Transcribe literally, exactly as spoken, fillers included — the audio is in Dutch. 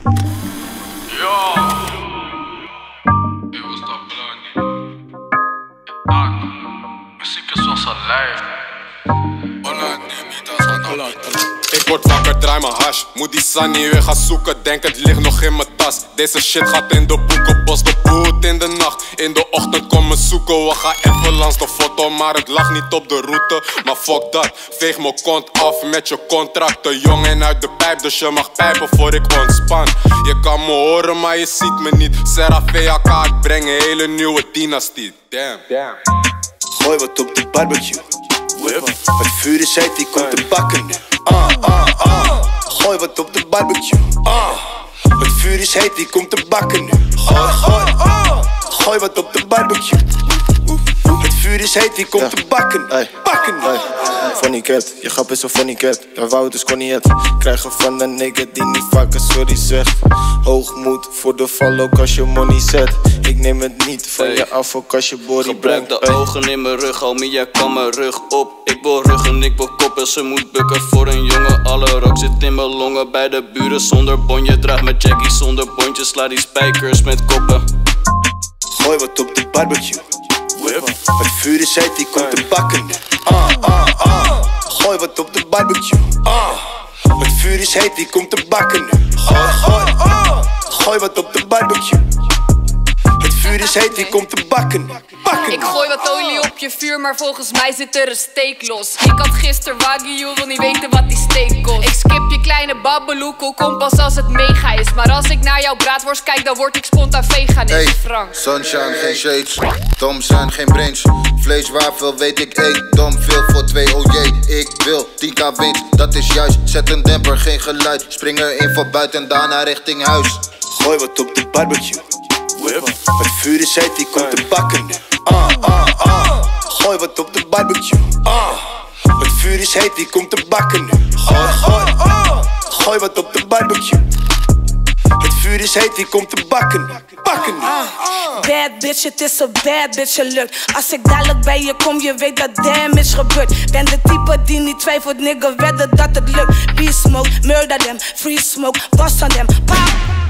Yo! Hey, what's up, Blondie? Ah, muziek is zoals een lijf. Ik word wakker, draai mijn hash. Moet die Sunny weer gaan zoeken, denk het ligt nog in mijn tas. Deze shit gaat in de boekenbos, de boet in de nacht. In de ochtend kom me zoeken, we gaan even langs de foto. Maar het lag niet op de route, maar fuck dat. Veeg mijn kont af met je contract. Te jong en uit de pijp, dus je mag pijpen voor ik ontspan. Je kan me horen, maar je ziet me niet. Seraf V A K, ik breng een hele nieuwe dynastie. Damn, damn. Gooi wat op de barbecue. Het vuur is heet, die komt te bakken nu. Ah, ah, ah. Gooi wat op de barbecue. Ah. Het vuur is heet, die komt te bakken nu. Gooi, gooi, ah. Gooi wat op de barbecue. Het vuur is heet, die komt te bakken. Bakken nu. Funny cat, je grap is een funny cat. Ja, Wouters kon niet het. Krijgen van een nigger die niet vaker sorry zegt. Hoogmoed voor de val ook als je money zet. Ik neem het niet van hey. je af ook als je body Gebruik brengt. de hey. ogen in mijn rug, homie, jij kan mijn rug op. Ik wil ruggen, ik wil koppen, ze moet bukken voor een jongen. Alle rook zit in mijn longen, bij de buren zonder bonje. Draag met Jackie zonder bondje, sla die spijkers met koppen. Gooi wat op de barbecue. Het vuur is heet, die komt te bakken nu. Ah, ah, ah. Gooi wat op de barbecue. Ah. Het vuur is heet, die komt te bakken nu. Gooi, gooi, ah. Gooi wat op de barbecue. Het vuur is heet, die komt te bakken. Bakken. Ik gooi wat olie op je vuur, maar volgens mij zit er een steek los. Ik had gisteren wagyu, wil niet weten wat die steek kost. Ik skip je kleine babbelookel, kom pas als het mega is. Maar als ik naar jouw braadworst kijk, dan word ik spontaan veganist. Hey, Frank. sunshine, geen shades. Dom zijn, geen brains. Vlees waar veel weet ik eet. Dom veel voor twee, oh jee. Ik wil tien k winst, dat is juist. Zet een demper, geen geluid. Spring erin voor buiten en daarna richting huis. Gooi wat op de barbecue. Het vuur is heet, die komt te bakken nu. Ah, ah, ah. Gooi wat op de barbecue. Ah. Het vuur is heet, die komt te bakken nu. Gooi, gooi, ah. Gooi wat op de barbecue. Het vuur is heet, die komt te bakken. Bakken nu. Bad bitch, het is een bad bitch, je lukt. Als ik dadelijk bij je kom, je weet dat damage gebeurt. Ben de type die niet twijfelt, nigga, wedden dat het lukt. Beast smoke, murder them, free smoke, boss on them, pop.